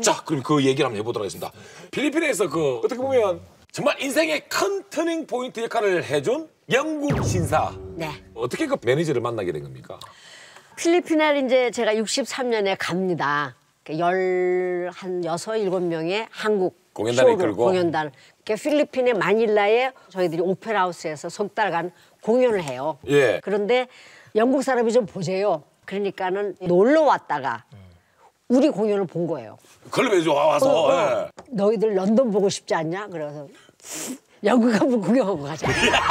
자, 그럼 그 얘기를 한번 해보도록 하겠습니다. 필리핀에서 그 어떻게 보면 정말 인생의 큰 터닝 포인트 역할을 해준 영국 신사. 네. 어떻게 그 매니저를 만나게 된 겁니까? 필리핀에 이제 제가 63년에 갑니다. 한 6, 7명의 한국 공연단을 쇼를, 이끌고. 공연단. 필리핀의 마닐라에 저희들이 오페라하우스에서 석 달간 공연을 해요. 예. 그런데 영국 사람이 좀 보세요. 그러니까는 놀러 왔다가 우리 공연을 본 거예요. 클럽에 와서. 예. 너희들 런던 보고 싶지 않냐? 그래서 영국 한번 구경하고 가자.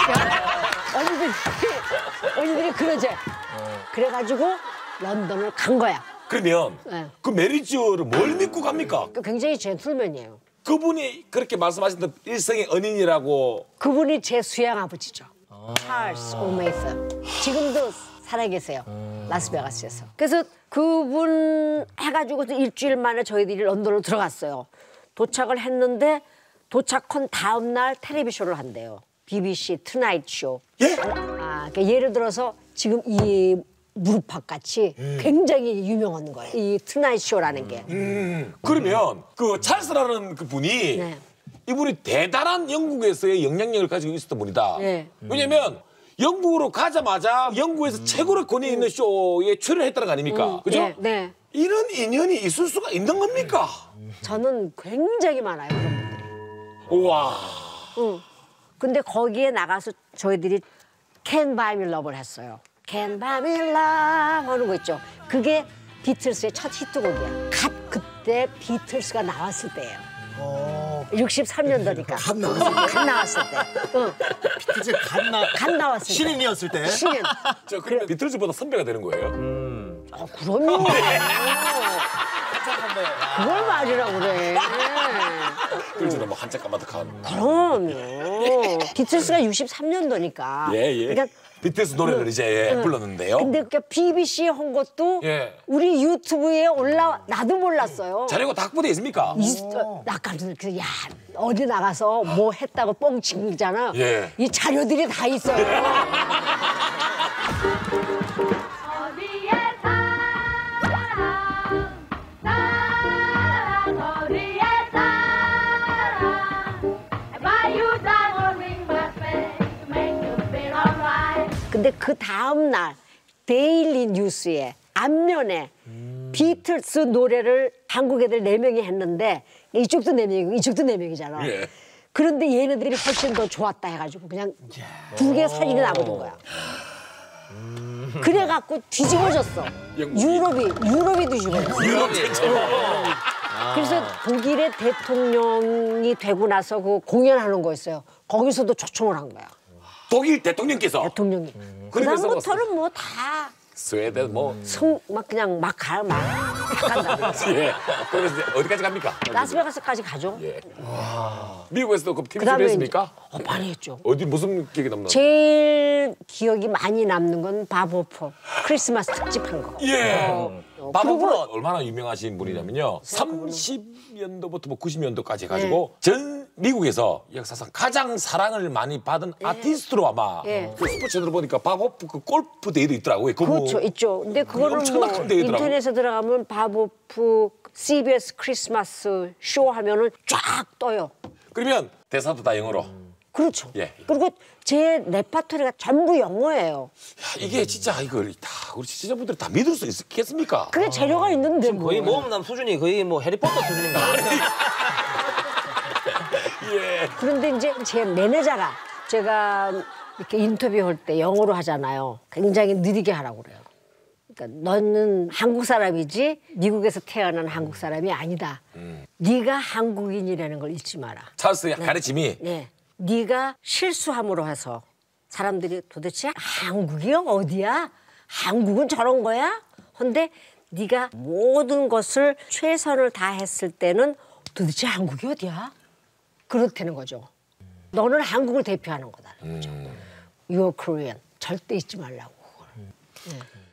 언니들이 그러지. 그래가지고 런던을 간 거야. 그러면 네. 그 매니저를 뭘 믿고 갑니까? 굉장히 젠틀맨이에요. 그분이 그렇게 말씀하셨던 일생의 은인이라고. 그분이 제 수양 아버지죠. 찰스 오메이서. 지금도 살아계세요. 라스베가스에서. 그래서 그분 해가지고 일주일 만에 저희들이 런던으로 들어갔어요. 도착을 했는데 도착한 다음 날 텔레비쇼를 한대요. BBC 투나잇 쇼. 예? 그러니까 예를 들어서 지금 이 무릎팍 같이 굉장히 유명한 거예요. 이 투나잇 쇼라는 게. 그러면 그 찰스라는 그 분이 네. 이분이 대단한 영국에서의 영향력을 가지고 있었던 분이다. 네. 왜냐면 영국으로 가자마자 영국에서 최고로 권위 있는 쇼에 출연했다는 거 아닙니까? 그죠? 네, 네. 이런 인연이 있을 수가 있는 겁니까? 저는 굉장히 많아요, 그런 분들이. 우와. 근데 거기에 나가서 저희들이 Can't Buy Me Love를 했어요. Can't Buy Me Love 하는 거 있죠. 그게 비틀스의 첫 히트곡이야. 그때 비틀스가 나왔을 때예요. 63년도니까. 갓 나왔을 때? 갓 나왔을 때. 응. 비틀즈 갓 나왔을 때. 신인이었을 때? 신인. 저 그러면 비틀즈보다 선배가 되는 거예요? 그럼요. 그걸 말이라고 그래. 비틀즈는 뭐 한짝 까마득한. 그럼요. 비틀스가 63년도니까. 예, 예. 그러니까 비틀스 노래를 이제 불렀는데요. 근데 그 BBC 한 것도 예. 우리 유튜브에 나도 몰랐어요. 자료가 다 확보돼 있습니까? 아까 야 어디 나가서 뭐 했다고 뻥친 거잖아. 예. 이 자료들이 다 있어요. 어디에 사랑 어디에 사랑 Buy you diamond ring must make you feel alright. 근데 그 다음 날 데일리 뉴스에 앞면에 비틀스 노래를 한국 애들 4명이 했는데 이쪽도 4명이고 이쪽도 4명이잖아. 예. 그런데 얘네들이 훨씬 더 좋았다 해가지고 그냥 2개 사진이 나오는 거야. 그래갖고 뒤집어졌어. 유럽이 뒤집어졌어. 유럽 최초로. 그래서 독일의 대통령이 되고 나서 그 공연하는 거였어요. 거기서도 초청을 한 거야. 독일 대통령께서. 대통령이. 그러면서 그다음부터는 뭐 다 스웨덴 뭐. 막 그냥 막 간다. 예. 그래서 이제 어디까지 갑니까? 라스베가스까지 가죠. 예. 미국에서도 그 TV 그다음에 했습니까? 많이 했죠. 어디 무슨 기억이 남나요? 제일 기억이 많이 남는 건 바보포 크리스마스 특집한 거. 예. 그리고 바보프는 얼마나 유명하신 분이냐면요. 30년도부터 뭐 90년도까지 해가지고 전 미국에서 역사상 가장 사랑을 많이 받은 아티스트로 아마 그 스포츠 채널 보니까 바보프 그 골프 대회도 있더라고요. 그렇죠, 있죠. 근데 그거는 엄청난 뭐 큰 대회더라고요. 인터넷에 들어가면 바보프 CBS 크리스마스 쇼 하면은 쫙 떠요. 그러면 대사도 다 영어로. 그렇죠. 예. 그리고 제 레파토리가 전부 영어예요. 야, 이게 진짜 이걸 다 우리 시청자분들이 다 믿을 수 있겠습니까? 그게 재료가 있는데 뭐. 거의 모험남 수준이 거의 뭐 해리포터 수준인가. 예. 그런데 이제 제 매니저가 제가 이렇게 인터뷰할 때 영어로 하잖아요. 굉장히 느리게 하라고 그래요. 그러니까 너는 한국 사람이지 미국에서 태어난 한국 사람이 아니다. 네가 한국인이라는 걸 잊지 마라. 찰스의 가르침이. 네. 네가 실수함으로 해서 사람들이 도대체 한국이 어디야? 한국은 저런 거야? 근데 네가 모든 것을 최선을 다했을 때는 도대체 한국이 어디야? 그렇다는 거죠. 너는 한국을 대표하는 거다. You're Korean. 절대 잊지 말라고. 그걸. 네.